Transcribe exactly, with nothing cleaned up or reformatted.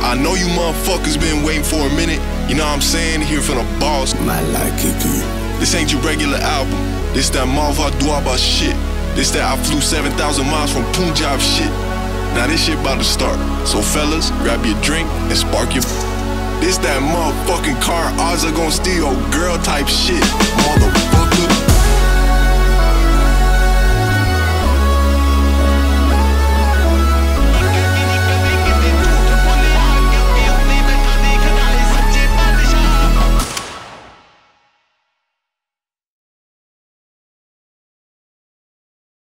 I know you motherfuckers been waiting for a minute. You know what I'm saying? Here from the boss. Man like I K K Y. This ain't your regular album. This that Malva Dwaba shit. This that I flew seven thousand miles from Punjab shit. Now this shit about to start. So fellas, grab your drink and spark your. This that motherfucking car, odds are gonna steal your girl type shit. Mother